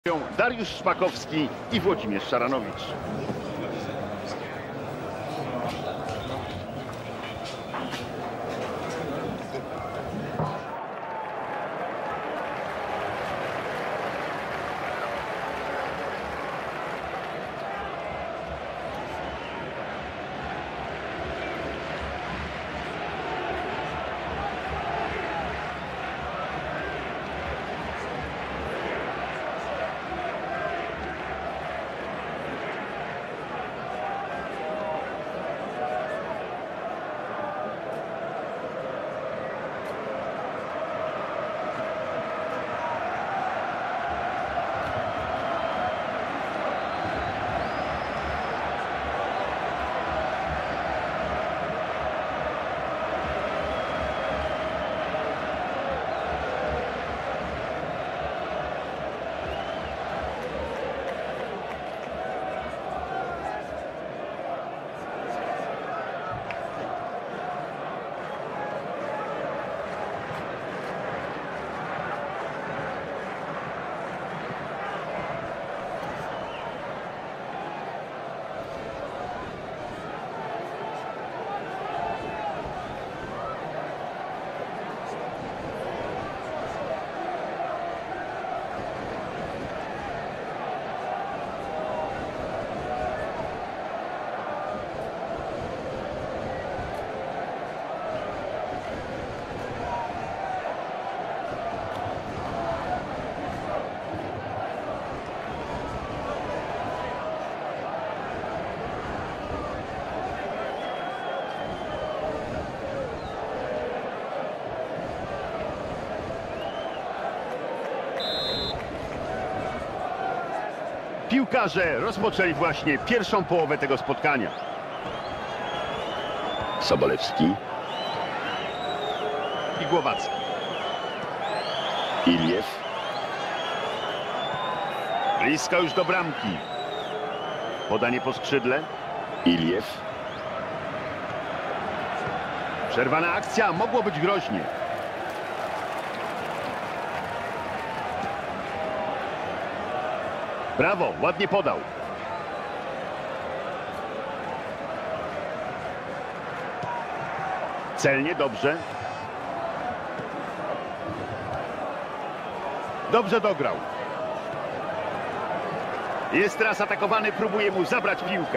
Dariusz Szpakowski i Włodzimierz Szaranowicz. Piłkarze rozpoczęli właśnie pierwszą połowę tego spotkania. Sobolewski. I Głowacki. Iliew. Blisko już do bramki. Podanie po skrzydle. Iliew. Przerwana akcja, mogło być groźnie. Brawo, ładnie podał. Celnie, dobrze. Dobrze dograł. Jest teraz atakowany, próbuje mu zabrać piłkę.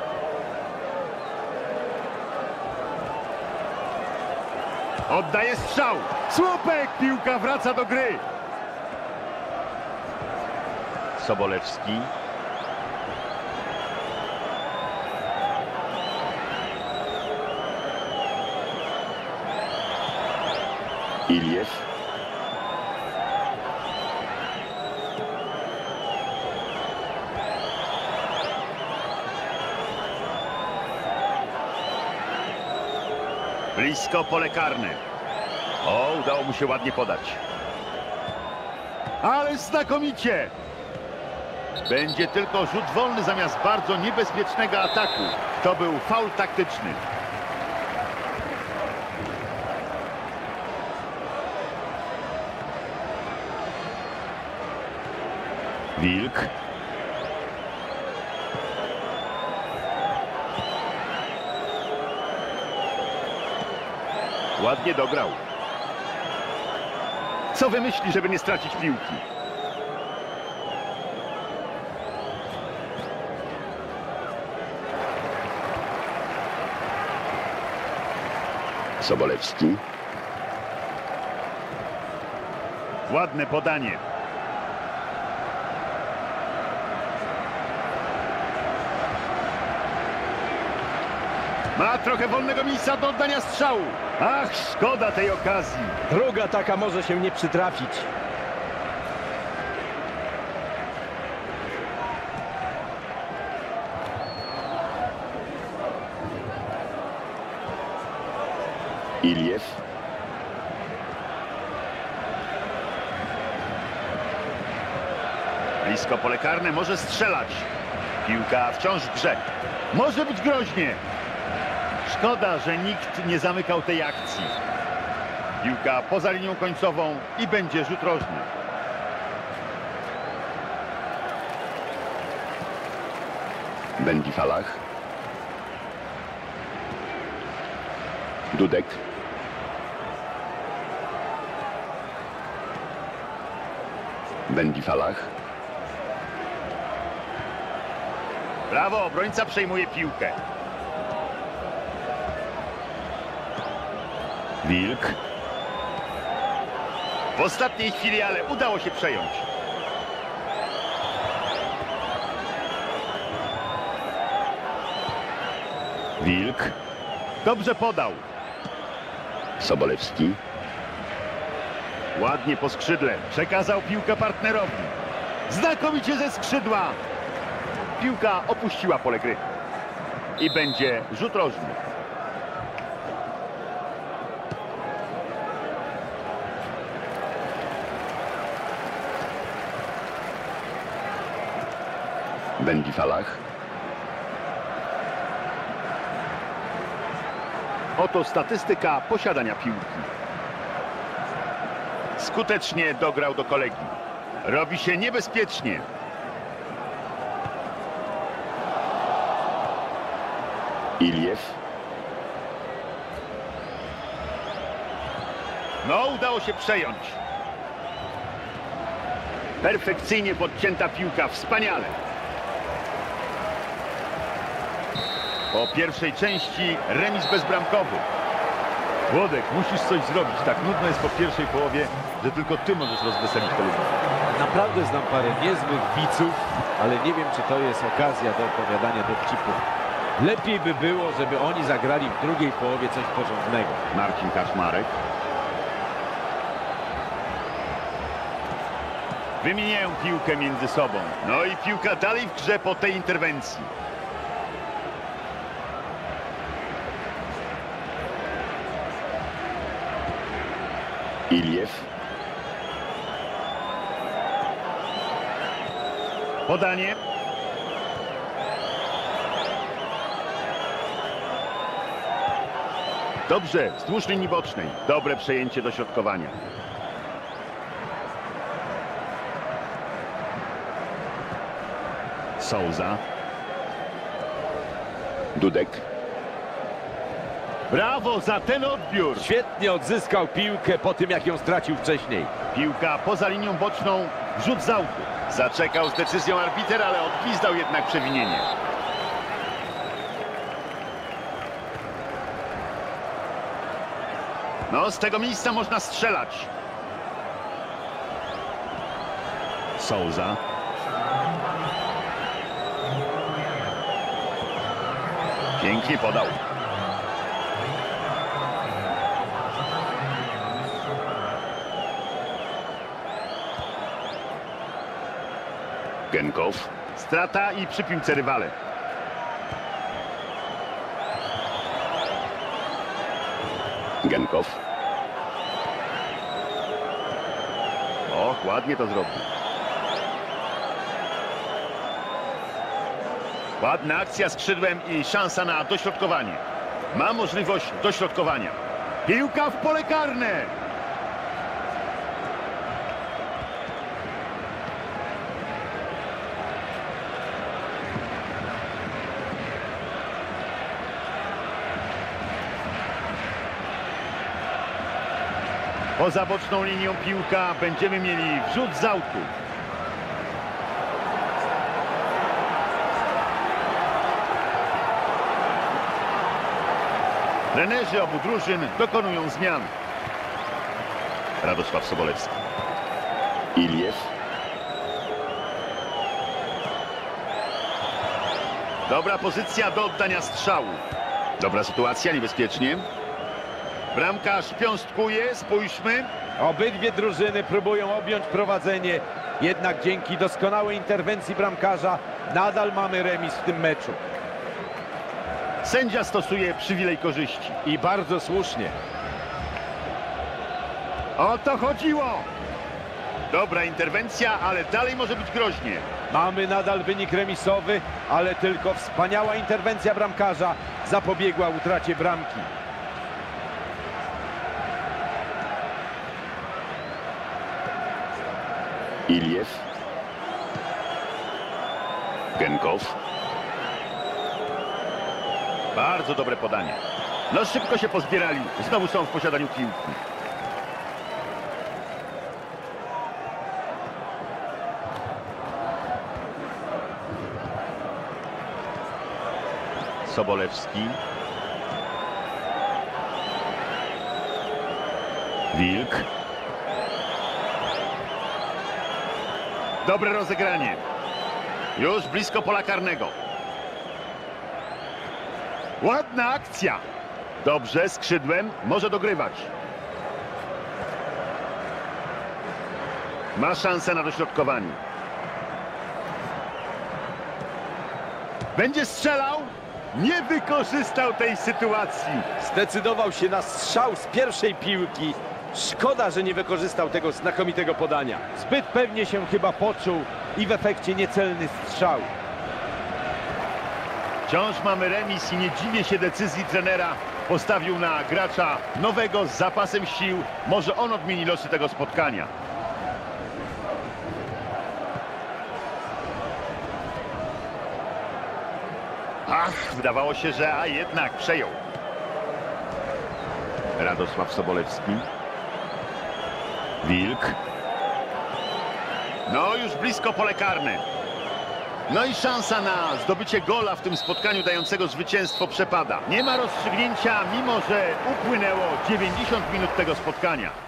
Oddaje strzał. Słupek, piłka wraca do gry. Sobolewski. Iliew. Blisko pole karne. O, udało mu się ładnie podać. Ale znakomicie. Będzie tylko rzut wolny zamiast bardzo niebezpiecznego ataku. To był faul taktyczny. Wilk. Ładnie dograł. Co wymyśli, żeby nie stracić piłki? Sobolewski. Ładne podanie. Ma trochę wolnego miejsca do oddania strzału. Ach, szkoda tej okazji. Druga taka może się nie przytrafić. Iliew. Blisko pole karne, może strzelać. Piłka wciąż w grze. Może być groźnie. Szkoda, że nikt nie zamykał tej akcji. Piłka poza linią końcową i będzie rzut rożny. Bendi Falach. Dudek. Bendi Falach. Brawo, obrońca przejmuje piłkę. Wilk. W ostatniej chwili, ale udało się przejąć. Wilk. Dobrze podał. Sobolewski. Ładnie po skrzydle. Przekazał piłkę partnerowi. Znakomicie ze skrzydła. Piłka opuściła pole gry. I będzie rzut rożny. Bendi Falach. Oto statystyka posiadania piłki. Skutecznie dograł do kolegi. Robi się niebezpiecznie. Iliew. No, udało się przejąć. Perfekcyjnie podcięta piłka. Wspaniale. Po pierwszej części remis bezbramkowy. Włodek, musisz coś zrobić. Tak nudno jest po pierwszej połowie, że tylko ty możesz rozweselić telewizję. Naprawdę znam parę niezłych widzów, ale nie wiem, czy to jest okazja do opowiadania dowcipów. Lepiej by było, żeby oni zagrali w drugiej połowie coś porządnego. Marcin Kaczmarek. Wymieniają piłkę między sobą. No i piłka dalej w grze po tej interwencji. Iliew. Podanie. Dobrze, wzdłuż linii bocznej. Dobre przejęcie dośrodkowania. Souza. Dudek. Brawo za ten odbiór. Świetnie odzyskał piłkę po tym, jak ją stracił wcześniej. Piłka poza linią boczną. Rzut z autu. Zaczekał z decyzją arbiter, ale odgwizdał jednak przewinienie. No, z tego miejsca można strzelać. Souza. Pięknie podał. Genkow. Strata i przy piłce rywale. Genkow. Och, ładnie to zrobił. Ładna akcja skrzydłem i szansa na dośrodkowanie. Ma możliwość dośrodkowania. Piłka w pole karne. Poza boczną linią piłka. Będziemy mieli wrzut z autu. Trenerzy obu drużyn dokonują zmian. Radosław Sobolewski. Iliew. Dobra pozycja do oddania strzału. Dobra sytuacja, niebezpiecznie. Bramkarz piąstkuje, spójrzmy. Obydwie drużyny próbują objąć prowadzenie, jednak dzięki doskonałej interwencji bramkarza nadal mamy remis w tym meczu. Sędzia stosuje przywilej korzyści. I bardzo słusznie. O to chodziło! Dobra interwencja, ale dalej może być groźnie. Mamy nadal wynik remisowy, ale tylko wspaniała interwencja bramkarza zapobiegła utracie bramki. Iliew. Genkow. Bardzo dobre podanie. No szybko się pozbierali. Znowu są w posiadaniu piłki. Sobolewski. Wilk. Dobre rozegranie. Już blisko pola karnego. Ładna akcja. Dobrze, skrzydłem. Może dogrywać. Ma szansę na dośrodkowanie. Będzie strzelał. Nie wykorzystał tej sytuacji. Zdecydował się na strzał z pierwszej piłki. Szkoda, że nie wykorzystał tego znakomitego podania. Zbyt pewnie się chyba poczuł i w efekcie niecelny strzał. Wciąż mamy remis i nie dziwię się decyzji trenera. Postawił na gracza nowego z zapasem sił. Może on odmieni losy tego spotkania. Ach, wydawało się, że a jednak przejął. Radosław Sobolewski. Wilk. No już blisko pole karne. No i szansa na zdobycie gola w tym spotkaniu dającego zwycięstwo przepada. Nie ma rozstrzygnięcia, mimo że upłynęło 90 minut tego spotkania.